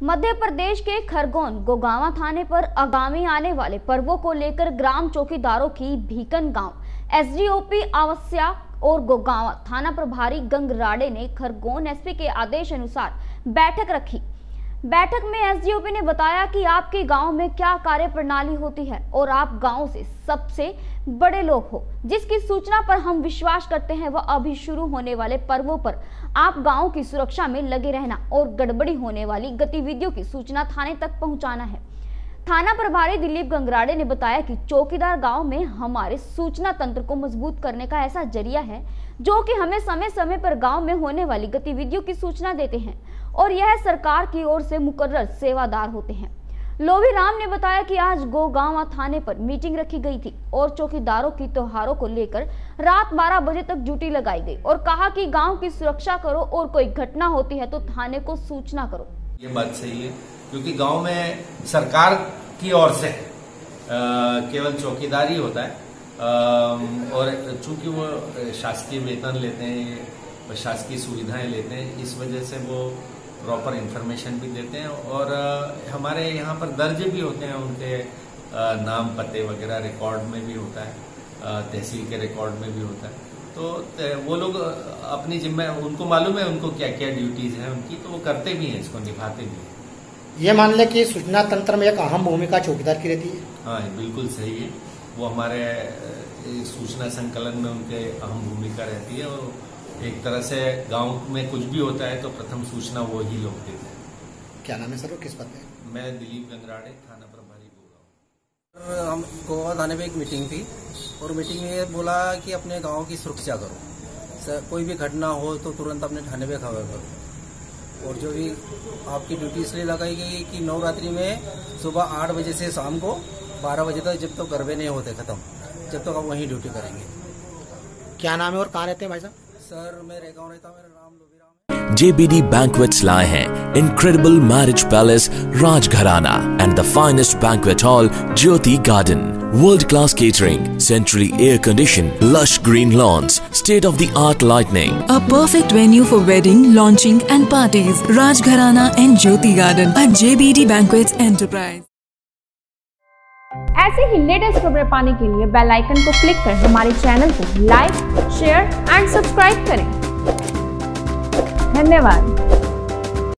मध्य प्रदेश के खरगोन गोगांवा थाने पर आगामी आने वाले पर्वों को लेकर ग्राम चौकीदारों की भीकन गांव एसडीओपी आवस्या और गोगांवा थाना प्रभारी गंगराड़े ने खरगोन एसपी के आदेश अनुसार बैठक रखी। बैठक में एसडीओपी ने बताया कि आपके गांव में क्या कार्य प्रणाली होती है और आप गांव से सबसे बड़े लोग हो, जिसकी सूचना पर हम विश्वास करते हैं वह अभी शुरू होने वाले पर्वों पर आप गांव की सुरक्षा में लगे रहना और गड़बड़ी होने वाली गतिविधियों की सूचना थाने तक पहुंचाना है। थाना प्रभारी दिलीप गंगराड़े ने बताया कि चौकीदार गांव में हमारे सूचना तंत्र को मजबूत करने का ऐसा जरिया है जो कि हमें समय समय पर गांव में होने वाली गतिविधियों की सूचना देते हैं और यह सरकार की ओर से मुकर्रर सेवादार होते हैं। लोभी राम ने बताया कि आज गोगांवा थाने पर मीटिंग रखी गई थी और चौकीदारों की त्योहारों को लेकर रात 12 बजे तक ड्यूटी लगाई गई और कहा कि गांव की सुरक्षा करो और कोई घटना होती है तो थाने को सूचना करो। ये बात सही है क्योंकि गांव में सरकार की ओर से केवल चौकीदार ही होता है और चूंकि वो शासकीय वेतन लेते हैं, शासकीय सुविधाएं लेते हैं, इस वजह से वो प्रॉपर इंफॉर्मेशन भी देते हैं और हमारे यहाँ पर दर्ज भी होते हैं उनके नाम पते वगैरह रिकॉर्ड में भी होता है, तहसील के रिकॉर्ड में भी होता है। तो वो लोग अपनी जिम्मे उनको मालूम है उनको क्या क्या ड्यूटीज हैं उनकी, तो वो करते भी हैं, इसको निभाते भी हैं। ये मान लें कि सूचना तंत्र में एक अहम भूमिका चौकीदार की रहती है। हाँ, बिल्कुल सही है। वो हमारे सूचना संकलन में उनके अहम भूमिका रहती है और एक तरह से गांव में कुछ भी होता है तो प्रथम सूचना वो ही लोग देते हैं। क्या नाम है सर, वो किस पद पे? मैं दिलीप गंगराड़े, थाना प्रभारी गोगांव। हम गोगांवा थाने में एक मीटिंग थी और मीटिंग में बोला कि अपने गांव की सुरक्षा करो, कोई भी घटना हो तो तुरंत अपने थाने पे खबर करो। और जो भी आपकी ड्यूटी इसलिए लगाई गई कि नवरात्रि में सुबह 8 बजे से शाम को 12 बजे तक, जब तक गरबे नहीं होते खत्म, जब तक आप वहीं ड्यूटी करेंगे। क्या नाम है और कहाँ रहते हैं भाई साहब? सर मैं रेगांव रहता हूँ, मेरा नाम लोभी राम है। JBD Banquets लाए हैं incredible marriage palace Rajgharana and the finest banquet hall Jyoti Garden. World-class catering, centrally air-conditioned, lush green lawns, state-of-the-art lighting. A perfect venue for wedding, launching and parties. Rajgharana and Jyoti Garden at JBD Banquets Enterprise. ऐसे ही latest खबरें पाने के लिए bell icon को click कर हमारे channel को like, share and subscribe करें। धन्यवाद।